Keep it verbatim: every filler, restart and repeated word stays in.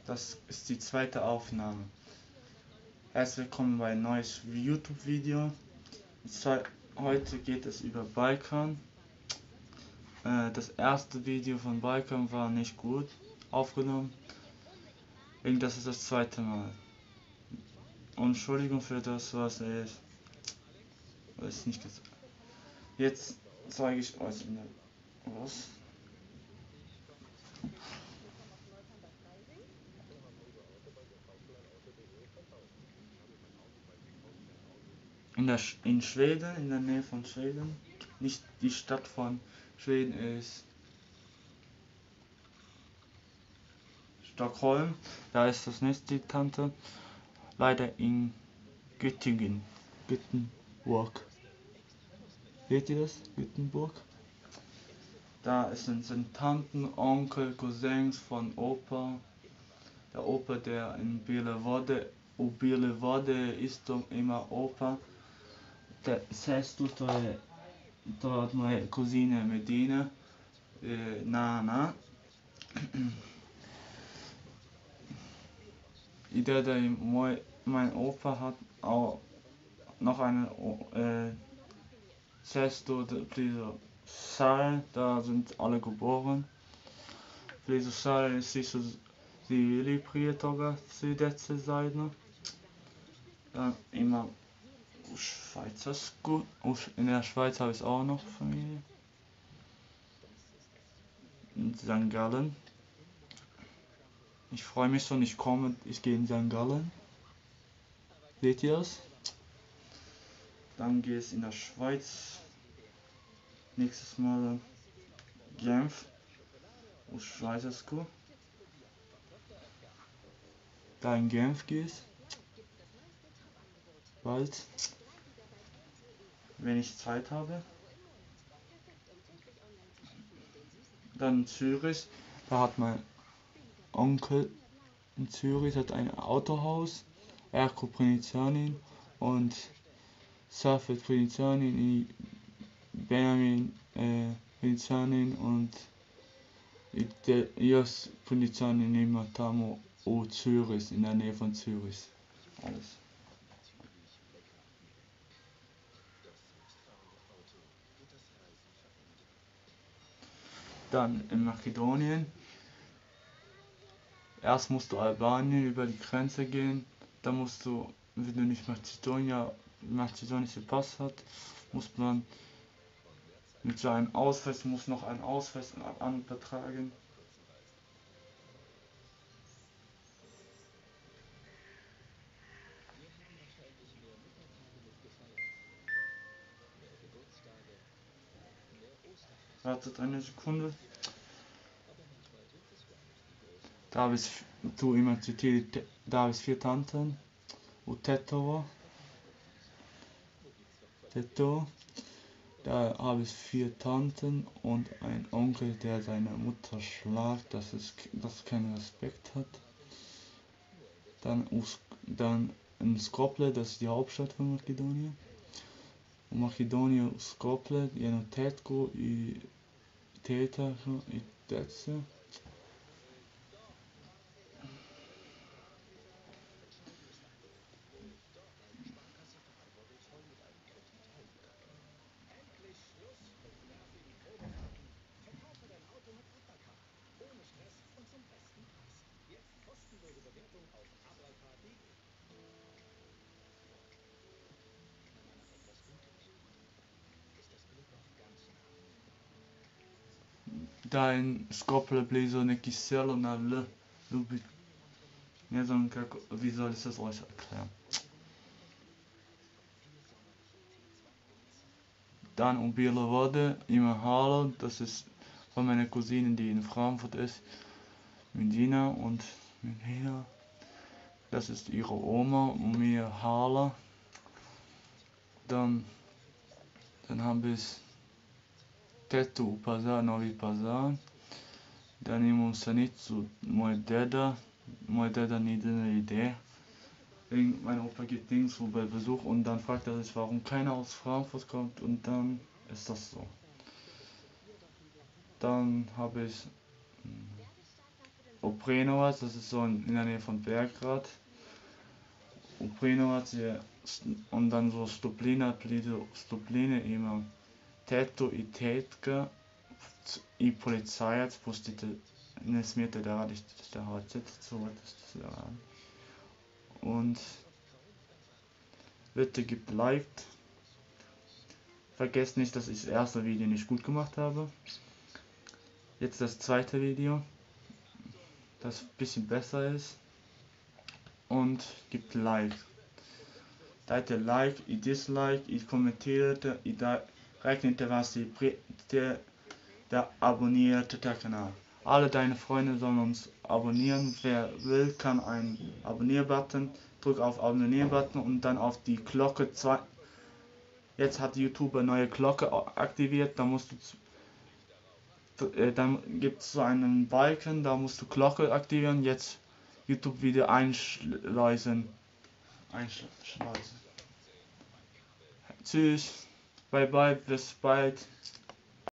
Das ist die zweite Aufnahme. Herzlich willkommen bei einem neues YouTube-Video. Heute geht es über Balkan. Äh, das erste Video von Balkan war nicht gut aufgenommen. Wegen das ist das zweite Mal. Und Entschuldigung für das, was er ist. Was ist nicht gesagt. Jetzt zeige ich euch was. In, der Sch in Schweden, in der Nähe von Schweden, nicht die Stadt von Schweden ist Stockholm, da ist das nächste die Tante, leider in Göttingen, Göteborg. Seht ihr das? Göteborg? Da sind, sind Tanten, Onkel, Cousins von Opa. Der Opa, der in Bielewode, u Bielewode ist immer Opa. Der sesto to je, to od moje kusine Medine, äh, Nana. Der, der mein Opa hat auch noch einen äh, sesto Pliso Sal, da sind alle geboren. Pliso Sal ist sicher die prije toga svi djece zajedno. Dann immer Schweizersku. In der Schweiz habe ich auch noch Familie. In Sankt Gallen. Ich freue mich schon, ich komme, ich gehe in Sankt Gallen. Seht ihr das? Dann gehe ich in der Schweiz. Nächstes Mal Genf. Und Schweizersku. Da in Genf gehst. Bald. Wenn ich Zeit habe. Dann in Zürich. Da hat mein Onkel in Zürich hat ein Autohaus. Erko Prinizianin und Safet Prinizianin, Benjamin äh, Prinizianin und Jos Prinizianin in Matamo o Zürich, in der Nähe von Zürich. Alles. Dann in Makedonien. Erst musst du Albanien über die Grenze gehen, dann musst du, wenn du nicht Mazedonien, mazedonische Pass hat, muss man mit so einem Ausweis, muss noch einen Ausweis anbetragen. Wartet eine Sekunde. Da habe ich, tu immer zitiert, da habe ich vier Tanten. Und Teto. Teto. Da habe ich vier Tanten und einen Onkel, der seine Mutter schlagt, dass es dass keinen Respekt hat. Dann, dann in Skopje, das ist die Hauptstadt von Makedonien. U Makedoniji, u Skopje, jednu tetku i teta i tetce. Da in Skopje blizo neki selo na L. Ljubi. Ne znam kako, wie soll ich das euch erklären. Dann um Bielewode, immer Harlow, das ist von meiner Cousine, die in Frankfurt ist, Medina und Medina. Das ist ihre Oma und mir Harlow. Dann, dann habe ich Tetu u Pazar, Novi Pazar. Dann imam Sanicu, moj Deda. Moj Deda nie eine Idee. Mein Opa geht Dings so bei Besuch und dann fragt er sich, warum keiner aus Frankfurt kommt und dann ist das so. Dann habe ich Obrenovac, das ist so in der Nähe von Belgrad. Obrenovac und dann so Stuplina, Stuplina ima tetu i tetka i policajac, pustite, ne smijete da radite šta hoćete, čuvajte se da radite. Und bitte gebt liked. Vergesst nicht, dass ich das erste Video nicht gut gemacht habe. Jetzt das zweite Video, das ein bisschen besser ist. Und gebt Like. Dajte Like, i dislike, i kommentirate, i da reknete was i der, der abonnierte der Kanal. Alle deine Freunde sollen uns abonnieren. Wer will, kann einen Abonnier-Button. Drück auf Abonnier-Button und dann auf die Glocke zwei. Jetzt hat YouTube eine neue Glocke aktiviert. Da musst du, äh, dann gibt es so einen Balken, da musst du Glocke aktivieren. Jetzt YouTube wieder einschleusen. Einschleusen. Tschüss. Bye bye. Bis bald.